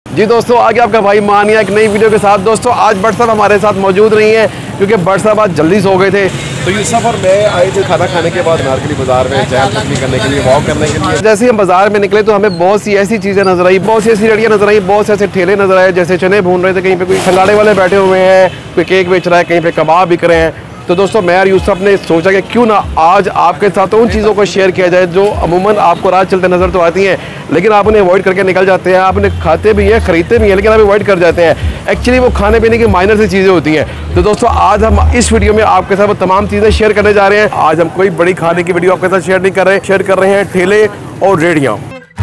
जी दोस्तों, आगे आपका भाई मानिया एक नई वीडियो के साथ। दोस्तों आज बट साहब हमारे साथ मौजूद नहीं है क्योंकि बट साहब आज जल्दी सो गए थे। तो यूसुफ और मैं आए थे खाना खाने के बाद नारकली बाजार में जैम चटनी करने के लिए, वॉक करने के लिए। जैसे ही हम बाजार में निकले तो हमें बहुत सी ऐसी चीज़ें नजर आई, बहुत सी ऐसी रेडियाँ नजर आई, बहुत से ऐसे ठेले नजर आए। जैसे चने भून रहे थे, कहीं पे कोई संगाड़े वाले बैठे हुए हैं, कोई केक बेच रहा है, कहीं पे कबाब बिक रहे हैं। तो दोस्तों मैं और यूसुफ ने सोचा कि क्यों ना आज आपके साथ उन चीज़ों को शेयर किया जाए जो अमूमन आपको रात चलते नज़र तो आती हैं, लेकिन आप उन्हें अवॉइड करके निकल जाते हैं। आप उन्हें खाते भी हैं, खरीदते भी हैं, लेकिन आप अवॉइड कर जाते हैं। एक्चुअली वो खाने पीने की माइनर सी चीज़ें होती हैं। तो दोस्तों आज हम इस वीडियो में आपके साथ वो तमाम चीज़ें शेयर करने जा रहे हैं। आज हम कोई बड़ी खाने की वीडियो आपके साथ शेयर नहीं कर रहे, शेयर कर रहे हैं ठेले और रेडियाँ।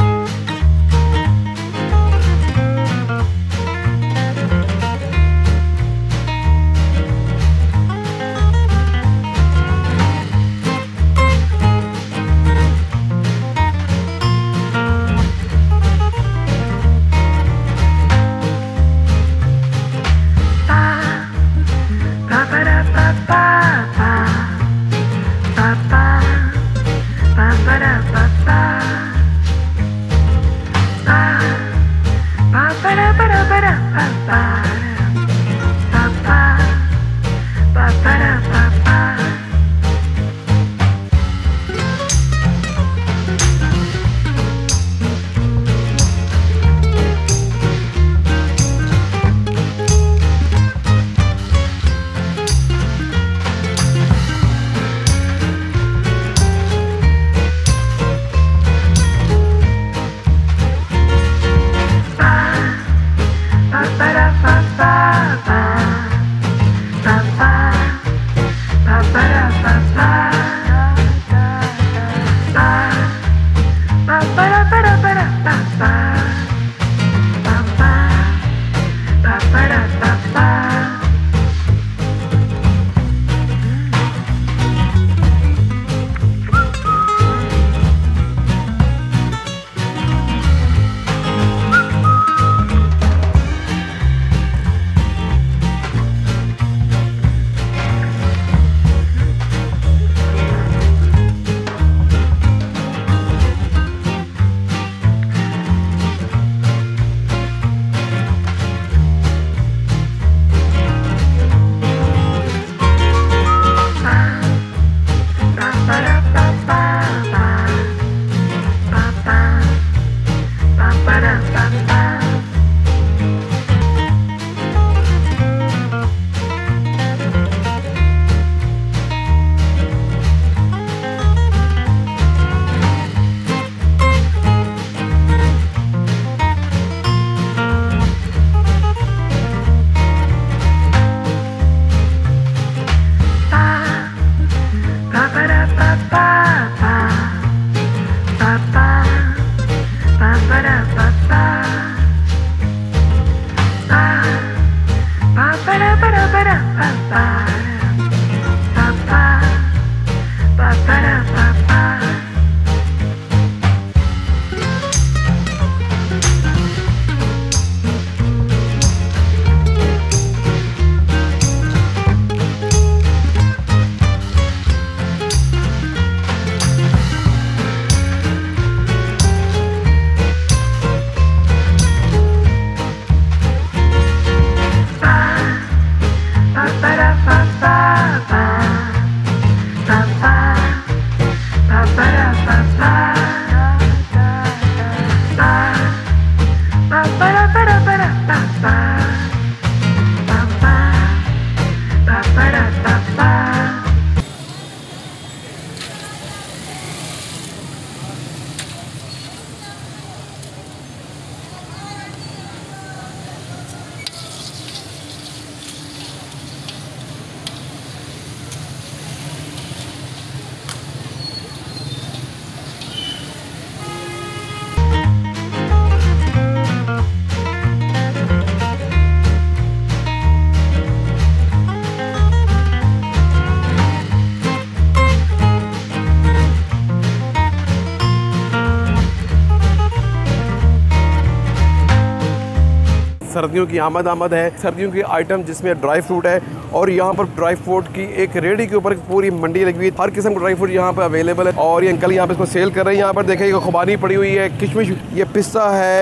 सर्दियों की आमद है, सर्दियों की आइटम जिसमें ड्राई फ्रूट है और यहाँ पर ड्राई फ्रूट की एक रेडी के ऊपर पूरी मंडी लगी हुई है। हर किस्म का ड्राई फ्रूट यहाँ पर अवेलेबल है और ये अंकल यहाँ पे इसको सेल कर रहे हैं। यहाँ पर देखिए खुबानी पड़ी हुई है, किशमिश, ये पिस्ता है,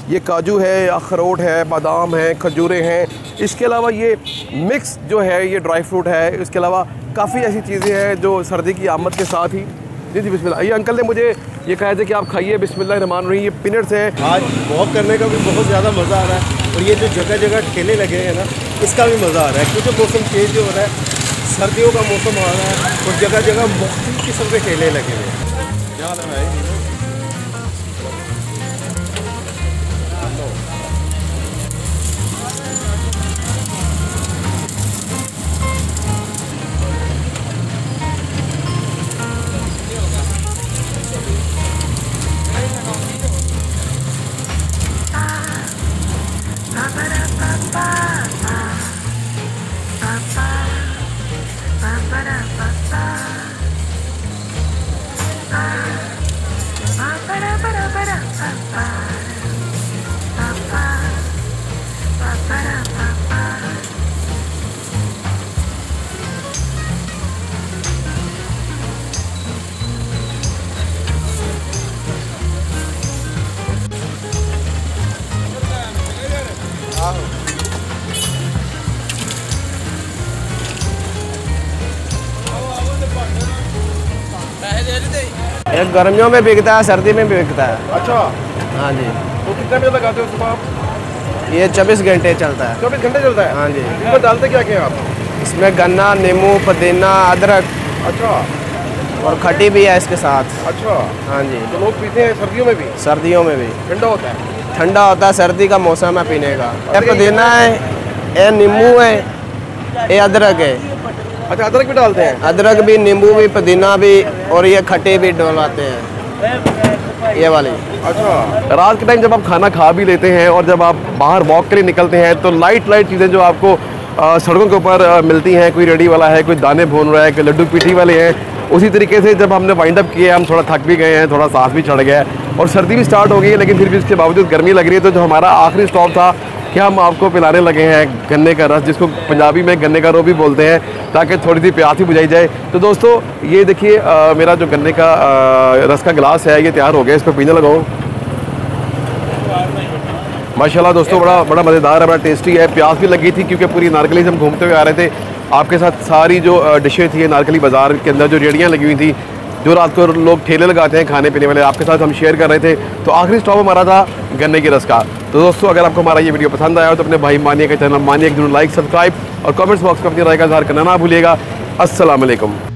ये काजू है, अखरोट है, बादाम है, खजूरें हैं। इसके अलावा ये मिक्स जो है ये ड्राई फ्रूट है। इसके अलावा काफ़ी ऐसी चीज़ें हैं जो सर्दी की आमद के साथ ही। जी बिस्मिल्लाह। ये अंकल ने मुझे ये कहा था कि आप खाइए, बिस्मिल्लाहिर्रहमानिर्रहीम। ये पीनट्स हैं। आज वॉक करने का भी बहुत ज़्यादा मज़ा आ रहा है और ये जो जगह जगह ठेले लगे हैं ना, इसका भी मज़ा आ रहा है क्योंकि मौसम चेंज हो रहा है, सर्दियों का मौसम आ रहा है और जगह जगह मुख्तलिफ किस्म के ठेले लगे हुए हैं। क्या हाल है भाई? ये गर्मियों में बिकता है, सर्दी में भी बिकता है। अच्छा, हाँ जी। तो कितने बजे लगाते हो सुबह आप? ये 24 घंटे चलता है। 24 घंटे चलता है? हाँ जी। इसमें डालते क्या क्या आप? इसमें गन्ना, नींबू, पुदीना, अदरक अच्छा, और खट्टी भी है इसके साथ। अच्छा। हाँ जी। तो लोग पीते हैं सर्दियों में भी? सर्दियों में भी ठंडा होता है? ठंडा होता है, सर्दी का मौसम है पीने का। ये पुदीना है, ये नींबू है, ये अदरक है। अच्छा, अदरक भी डालते हैं? अदरक भी, नींबू भी, पुदीना भी, और ये खट्टे भी डलवाते हैं, ये वाली। अच्छा, रात के टाइम जब आप खाना खा भी लेते हैं और जब आप बाहर वॉक के लिए निकलते हैं तो लाइट चीज़ें जो आपको सड़कों के ऊपर मिलती हैं, कोई रेडी वाला है, कोई दाने भून रहा है, कोई लड्डू पीठी वाले हैं, उसी तरीके से जब हमने वाइंड अप किया, हम थोड़ा थक भी गए हैं, थोड़ा सांस भी चढ़ गया है और सर्दी भी स्टार्ट हो गई है, लेकिन फिर भी इसके बावजूद गर्मी लग रही है। तो जो हमारा आखिरी स्टॉप था कि हम आपको पिलाने लगे हैं गन्ने का रस, जिसको पंजाबी में गन्ने का रो भी बोलते हैं, ताकि थोड़ी सी प्यास ही बुझाई जाए। तो दोस्तों ये देखिए मेरा जो गन्ने का रस का गिलास है ये तैयार हो गया, इसको पीने लगाओ। माशाल्लाह दोस्तों बड़ा मज़ेदार है, बड़ा टेस्टी है। प्यास भी लगी थी क्योंकि पूरी नारकली से हम घूमते हुए आ रहे थे। आपके साथ सारी जो डिशें थी नारकली बाज़ार के अंदर, जो रेडियाँ लगी हुई थी, जो रात को लोग ठेले लगाते हैं खाने पीने वाले, आपके साथ हम शेयर कर रहे थे। तो आखिरी स्टॉप हमारा था गन्ने के रस का। तो दोस्तों अगर आपको हमारा ये वीडियो पसंद आया हो तो अपने भाई मानिया का चैनल मानिया जरूर लाइक, सब्सक्राइब और कमेंट्स बॉक्स में अपनी राय का इज़हार करना ना भूलिएगा। अस्सलाम वालेकुम।